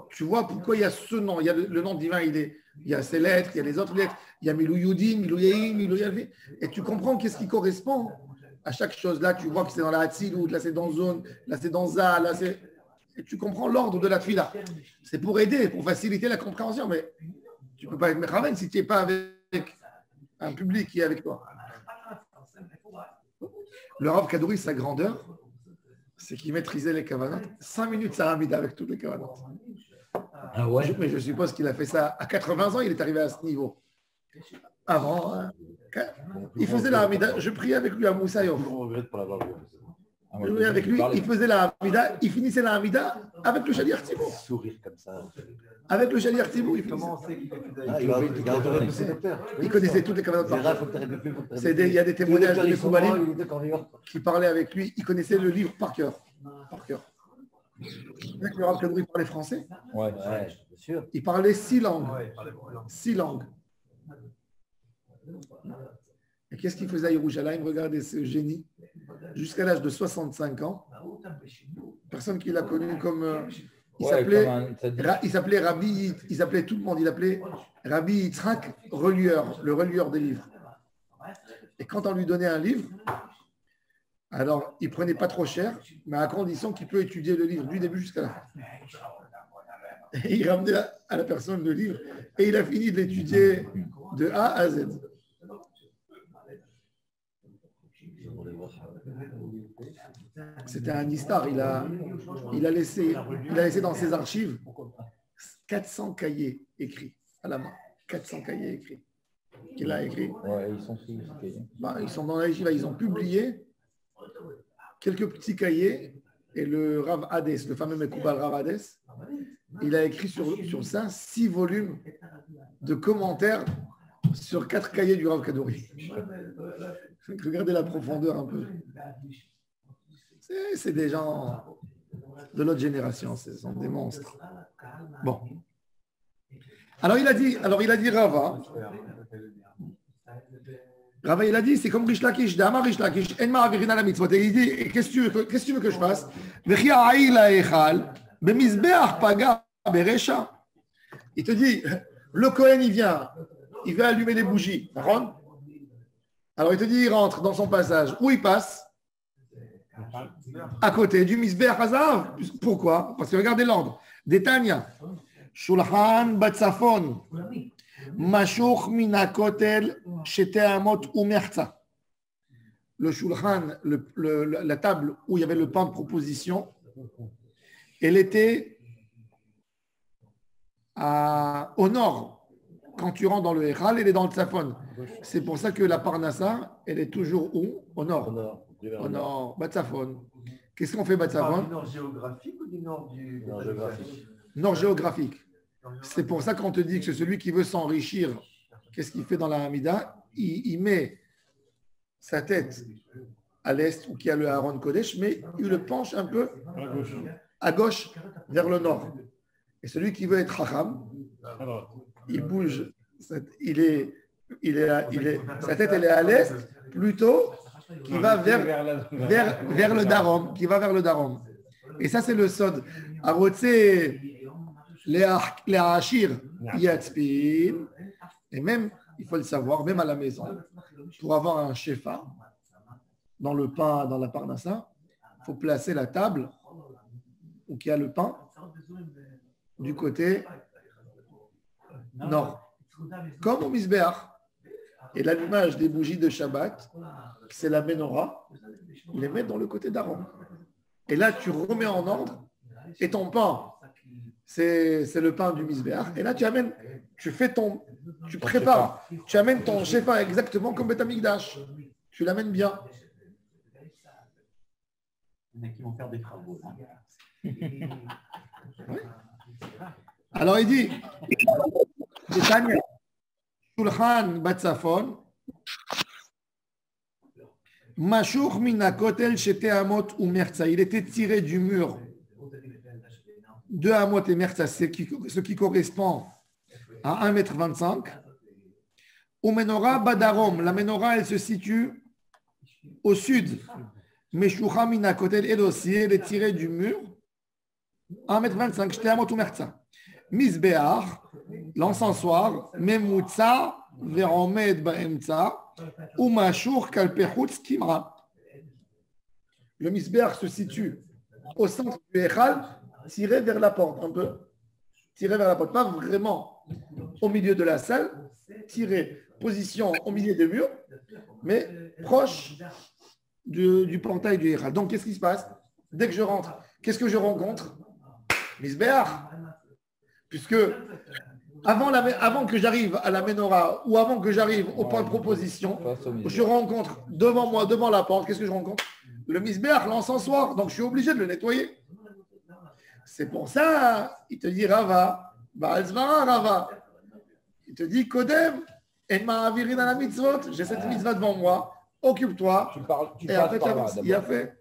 tu vois pourquoi il y a ce nom. Il y a le, le nom divin, il, est, il y a ces lettres, il y a les autres lettres. Il y a Milou Yudin, Milou Yaim, Milou Yalvé. Et tu comprends qu'est-ce qui correspond à chaque chose. Là, tu vois que c'est dans la Hatzilut, là c'est dans Zone, là c'est dans Za, là c'est. Et tu comprends l'ordre de la Tfila. C'est pour aider, pour faciliter la compréhension. Mais tu ne peux pas être Mechaven si tu n'es pas avec un public qui est avec toi. Le Rav Kadouri, sa grandeur, c'est qu'il maîtrisait les kavanot. Cinq minutes, ça ramide avec toutes les kavanot. Ah ouais. Je- Mais je suppose qu'il a fait ça à quatre-vingts ans, il est arrivé à ce niveau. Avant, hein, il faisait la Hamida. Je priais avec lui à Moussaïov. Je regrette pour l'avoir vu. Ah, moi, Je je priais avec lui lui, parlais. il faisait la Hamida, il finissait la Hamida avec le Shaliach Tzibur. Sourire comme ça. Avec le Shaliach Tzibur, il finissait. Comment on sait qu'il a fait Ah, il va il va adorer tous ses docteurs. Il connaissait toutes les kavanot par Il cœur. faut que tu arrêtes de plus, faut que tu arrêtes C'est de des- plus. Il y a des Tous les témoignages docteurs, de ils sont morts, Mekoubalim il était encore vivant. qui parlaient avec lui, il connaissait le livre par cœur. Par cœur. Avec le Rav Kadouri parlait français, Ouais. Ouais, bien sûr. il parlait six langues. Ouais, il parlait beaucoup de langues. Six langues. Et qu'est-ce qu'il faisait à Yerushalayim? Regardez ce génie. Jusqu'à l'âge de soixante-cinq ans, personne qui l'a connu comme. euh, il Ouais, s'appelait comme un tzaddik. Ra- il s'appelait Rabbi, il s'appelait tout le monde, il appelait Rabbi Yitzhak relieur, le relieur des livres. Et quand on lui donnait un livre, alors il prenait pas trop cher, mais à condition qu'il peut étudier le livre du début jusqu'à la fin. Et il ramenait à à la personne le livre et il a fini de l'étudier de A à Z. C'était un histoire. Il a, il a laissé, il a laissé dans ses archives quatre cents cahiers écrits à la main. quatre cents cahiers écrits qu'il a écrits. Ouais, ils sont sophistiqués. Ben, ils sont dans la yeshiva, ils ont publié quelques petits cahiers et le Rav Hades, le fameux Mekoubal Rav Hades, il a écrit sur, sur ça six volumes de commentaires sur quatre cahiers du Rav Kadouri. Regardez la profondeur un peu. C'est, c'est des gens de notre génération, ce sont des monstres. Bon. Alors il a dit, alors il a dit Rava. Rava, il a dit, c'est comme Rish Lakish, Dama Rish Lakish, En ma'avirina la mitzvot. Et il dit, et qu'est-ce que tu veux, qu'est-ce que tu veux que je fasse? V'chi ha'il ha'echal, b'mizbeach paga beresha. Il te dit, le Kohen, il vient, il va allumer les bougies. D'accord? Alors il te dit, il rentre dans son passage. Où il passe? À côté du Mizbeach Hazav. Pourquoi? Parce que regardez l'ordre. Détania. Shulchan Batsafon. Mashuch Minakotel Sheteamot Umerza. Le Shulchan, le, le, la table où il y avait le pain de proposition, elle était à, au nord. Quand tu rentres dans le Echal, elle est dans le Tsafon. C'est pour ça que la Parnassa, elle est toujours où? Au nord. Au nord. Au nord, Batsafon. Qu'est-ce qu'on fait, Tu parles Batsafon? du nord géographique ou du nord du Nord géographique. Nord géographique. C'est pour ça qu'on te dit que c'est celui qui veut s'enrichir. Qu'est-ce qu'il fait dans la Hamida? il, il met sa tête à l'est où il y a le Aaron Kodesh, mais il le penche un peu À gauche. à gauche vers le nord. Et celui qui veut être Chacham, Alors, il bouge. Il est, il est, il est, sa tête, elle est à l'est, plutôt qui va vers, la- vers, vers le Darom, qui va vers le Darom. Et ça, c'est le Sod. Arotse, les Hachir, Yatzpin. Et même, il faut le savoir, même à la maison, pour avoir un shefa dans le pain, dans la parnassa, il faut placer la table où il y a le pain du côté nord, comme au Misbéach. Et l'allumage des bougies de Shabbat, c'est la menorah, les mettre dans le côté d'Aaron. Et là, tu remets en ordre, et ton pain, c'est, c'est le pain du Misbéach. Et là, tu amènes, tu fais ton, tu prépares, tu amènes ton shefa exactement comme Beth Amikdash. Tu l'amènes bien. Il y en a qui vont faire des travaux. Alors il dit, Tanya, Shulchan Batsafon, Mashuch mina kotel shete amot ou merza. Il était tiré du mur de amot et merza, ce qui, ce qui correspond à un mètre vingt-cinq. Ou menorah badarom. La menorah, elle se situe au sud. Meshucha mina kotel, elle aussi, elle est tirée du mur un mètre vingt-cinq. Shete amot ou merza. Misbeach, l'encensoir, Memutza, Veromed Baemtza, Umashur Kalpechutz Kimra. Le Misbeach se situe au centre du Echal, tiré vers la porte, un peu. Tiré vers la porte, pas vraiment au milieu de la salle, tiré, position au milieu des murs, mais proche du, du portail du Echal. Donc, qu'est-ce qui se passe? Dès que je rentre, qu'est-ce que je rencontre? Misbeach. Puisque avant, la, avant que j'arrive à la menorah ou avant que j'arrive au point de proposition, je rencontre devant moi, devant la porte, qu'est-ce que je rencontre? Le Misbeach, l'encensoir. Donc, je suis obligé de le nettoyer. C'est pour ça, il te dit Rava, Ba'alzvara Rava. Il te dit Kodem, en ma'avirin ala mitzvot. J'ai cette mitzvah devant moi. Occupe-toi. Tu parles, tu Et passes après, par là, il a d'abord. fait.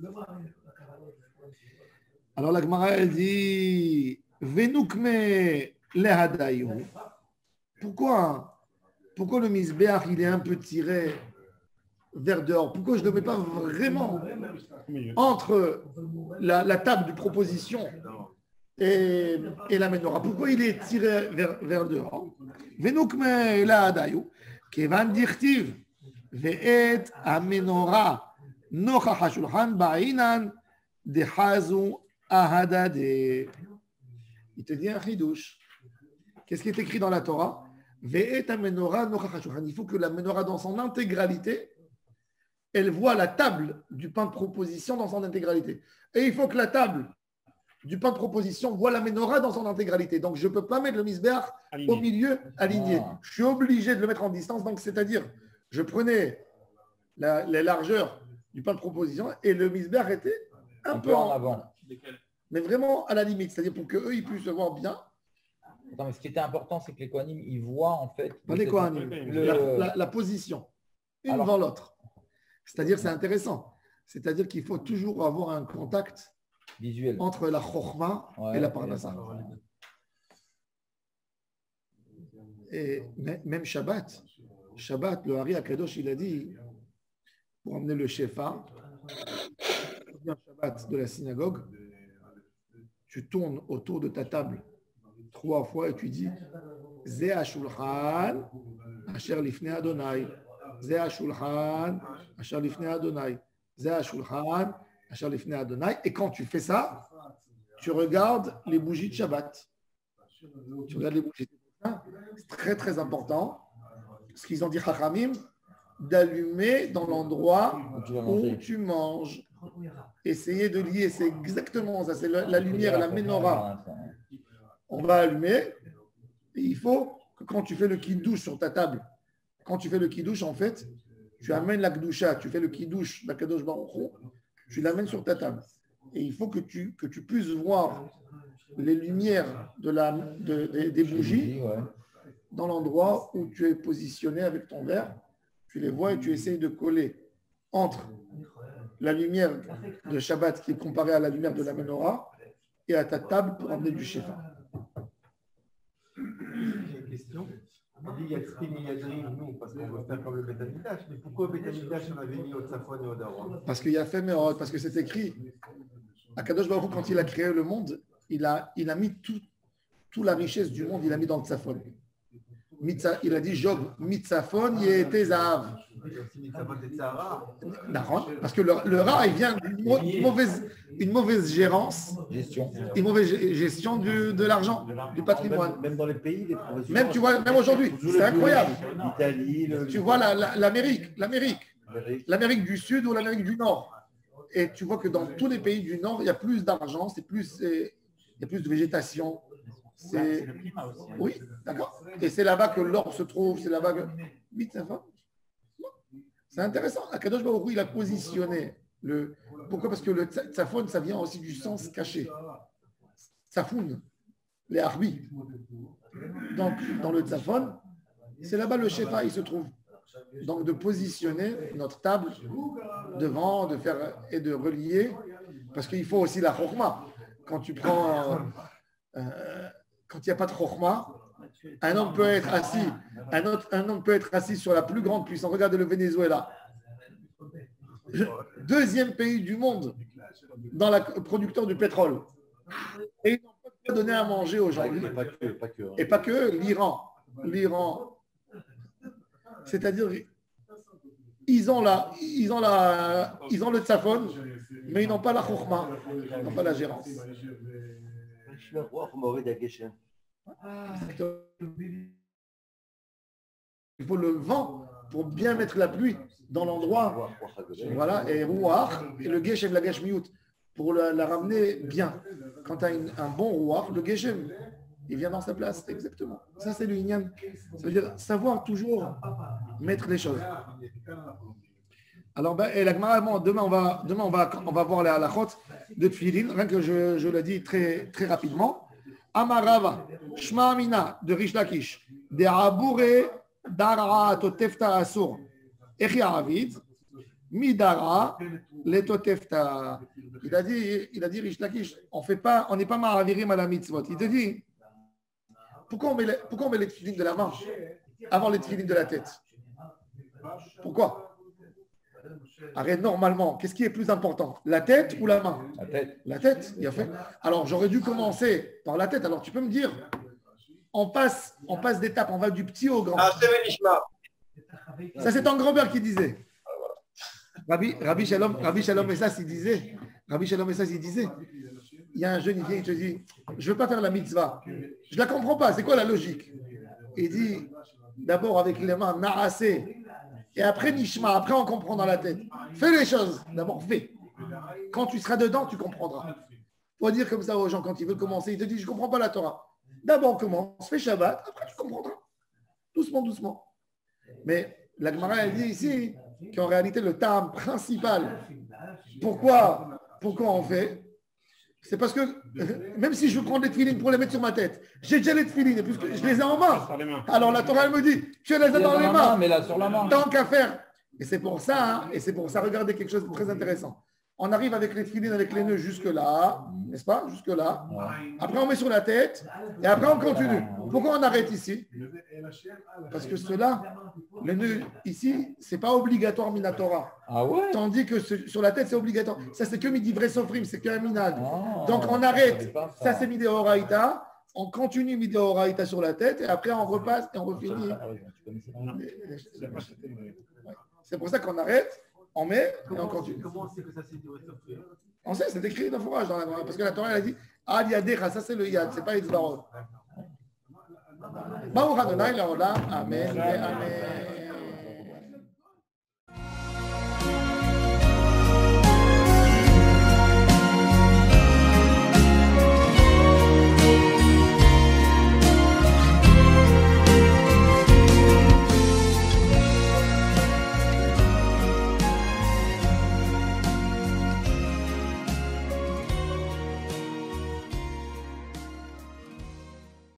Alors la Gemara, elle dit Venukme lehadayu. Pourquoi Pourquoi le misbeach, il est un peu tiré vers dehors? Pourquoi je ne le mets pas vraiment entre la, la table de proposition et, et la menorah? Pourquoi il est tiré vers, vers dehors? Venukme lehadayu. Kevan dirtiv. Ve'et amenorah nochach hashulchan ba'inan dehazu ahadade. Il te dit un chidouche. Qu'est-ce qui est écrit dans la Torah? Ve'et amenorah nochach hashulchan. Il faut que la menorah dans son intégralité, elle voit la table du pain de proposition dans son intégralité. Et il faut que la table du pain de proposition voit la menorah dans son intégralité. Donc je ne peux pas mettre le misbeach au milieu aligné. Ah. Je suis obligé de le mettre en distance. Donc c'est-à-dire, je prenais la, les largeurs du pain de proposition et le misbeach était un, Un peu peu en en avant. mais vraiment à la limite. C'est-à-dire pour qu'eux, ils puissent se voir bien. Attends, mais ce qui était important, c'est que les Kohanim, ils voient en fait. Pas les Kohanim, Le- la, la- la position, une Alors- devant l'autre. C'est-à-dire, c'est intéressant. C'est-à-dire qu'il faut toujours avoir un contact visuel. entre la chokhma Ouais, et la ouais, parnassa. ouais. Et mê- même Shabbat, Shabbat, le Hari Akadosh, il a dit, pour emmener le shefa, le Shabbat de la synagogue, tu tournes autour de ta table trois fois et tu dis Ze hashulchan asher lifnei Adonai, Ze hashulchan asher lifnei Adonai, Ze hashulchan asher lifnei Adonai. Et quand tu fais ça, tu regardes les bougies de Shabbat. Tu regardes les bougies de Shabbat. C'est très très important. Ce qu'ils ont dit Chachamim, d'allumer dans l'endroit Où tu vas où manger. tu manges. Essayer de lier, c'est exactement ça, c'est la, la lumière, la menorah. On va allumer. Et il faut que quand tu fais le kiddush sur ta table, quand tu fais le kiddush, en fait, tu amènes la kdusha, tu fais le kiddush, la kadosh baruch Hu, tu l'amènes sur ta table. Et il faut que tu, que tu puisses voir les lumières de la, de- des- des bougies Ouais. dans l'endroit où tu es positionné avec ton verre. Tu les vois et tu essayes de coller entre la lumière de Shabbat qui est comparée à la lumière de la menorah et à ta table pour emmener du shefa. J'ai une question. On dit Yatzrim et Yadrim, nous, parce qu'on veut faire comme le Beth Amikdash. Mais pourquoi au Beth Amikdash, on avait mis au Tzafon et au Daron? Parce qu'il y a fait Meorot, parce que c'est écrit. Akadosh Baruch Hu, quand il a créé le monde, il a, il a mis tout, toute la richesse du monde, il a mis dans le Tzafon. Mitza- Il a dit Job, Mitzafon yete Zahav. Naron, parce que le, le rat, il vient d'une mau- une mauvaise, une mauvaise gérance, Gestion. une mauvaise gé- gestion du- de l'argent, du patrimoine. Même, même dans les pays, les professions. Même, tu vois, même aujourd'hui, c'est incroyable. L'Italie, le- Tu vois la- la- l'Amérique, l'Amérique, l'Amérique. l'Amérique du Sud ou l'Amérique du Nord. Et tu vois que dans tous les pays du Nord, il y a plus d'argent, c'est plus, c'est- il y a plus de végétation. C'est C'est le climat aussi. hein. oui, d'accord. Et c'est là-bas que l'or se trouve, c'est là-bas que. Mitzvah. C'est intéressant. Akadosh Baruch Hu, il a positionné le. Pourquoi? Parce que le tsa- tzafon, ça vient aussi du sens caché. Tsafoun, les harbis. Donc, dans le tzafon, c'est là-bas le shefa, il se trouve. Donc, de positionner notre table devant, de faire et de relier, parce qu'il faut aussi la chokhma. Quand tu prends, euh, quand il n'y a pas de chokhma, un homme peut être assis, un, autre, un homme peut être assis sur la plus grande puissance. Regardez le Venezuela, deuxième pays du monde dans la producteur du pétrole. Et ils n'ont pas de donner à manger aujourd'hui. Pas que, pas que. hein. Et pas que l'Iran. L'Iran. C'est-à-dire, ils ont, la, ils, ont la, ils ont le tzafon, mais ils n'ont pas la chokhma, ils n'ont pas la gérance. Je suis un roi, mauvais d'Ageshem. Il faut le vent pour bien mettre la pluie dans l'endroit. Voilà, et rouach, et le geshem, la geshmiout, pour la, la ramener bien. Quand tu as une, un bon rouach, le geshem, il vient dans sa place, exactement. Ça, c'est le inyan. Ça veut dire savoir toujours mettre les choses. Alors, ben, et la Gemara, bon, demain, on va, demain on, va, on va voir la halachot de Tfilin, rien que je, je le dis très, très rapidement. Amarava, Shma Amina de Rish Lakish, de Aboure Dara Totefta Asur, Echi Aravid, Midara le Totefta. Il a dit, il a dit Rish Lakish, on fait pas, on n'est pas maravirim à la mitzvot. Il te dit, pourquoi on met les, pourquoi on met les tefilines de la main avant les tefilines de la tête? Pourquoi? Arrête, normalement, qu'est-ce qui est plus important? La tête ou la main? La tête. La tête, il a fait. Alors, j'aurais dû commencer par la tête. Alors, tu peux me dire, on passe, on passe d'étape, on va du petit au grand. Ah, c'est Benishma. Ça, c'est ton grand-père qui disait. Rabbi, Rabbi Shalom, Rabbi Shalom Essas, il disait, Rabbi Shalom Essas, il disait, il y a un jeune, il vient, il te dit, je ne veux pas faire la mitzvah. Je ne la comprends pas, c'est quoi la logique? Il dit, d'abord avec les mains, narassé. Et après, Nishma, après on comprend dans la tête. Fais les choses, d'abord fais. Quand tu seras dedans, tu comprendras. Il faut dire comme ça aux gens, quand ils veulent commencer, ils te disent, je ne comprends pas la Torah. D'abord commence, fais Shabbat, après tu comprendras. Doucement, doucement. Mais la Gemara, elle dit ici qu'en réalité, le terme principal, pourquoi, pourquoi on fait, c'est parce que même si je veux prendre les tefilines pour les mettre sur ma tête, j'ai déjà les tefilines, et puisque je les ai en main. Alors la Torah, elle me dit, tu les as dans les mains. Mais là, sur la main. Tant qu'à faire. Et c'est pour ça, hein, et c'est pour ça, regardez quelque chose de très intéressant. On arrive avec les tefilines, avec les nœuds jusque-là, n'est-ce pas? Jusque-là. Après, on met sur la tête, et après, on continue. Pourquoi on arrête ici? Parce que cela, le nœud ici, ce n'est pas obligatoire Minatora. Ah ouais? Tandis que ce- sur la tête, c'est obligatoire. Ça, c'est que midi vrai sofrim, c'est qu'un minag. Ah, Donc, on je arrête. savais pas Ça, c'est midi oraïta. On continue midi oraïta sur la tête, et après, on repasse et on refinit. Ah ouais, tu connaissais pas. Ouais. C'est pour ça qu'on arrête, on met et on continue. Comment on sait que ça c'est du Sophie? On sait, c'est écrit dans le fourrage dans la Torah, parce que la Torah, elle a dit Al Yadecha, ça c'est le Yad, c'est pas Yitzbarot. Baruch Adonai Laolam, Amen et Amen.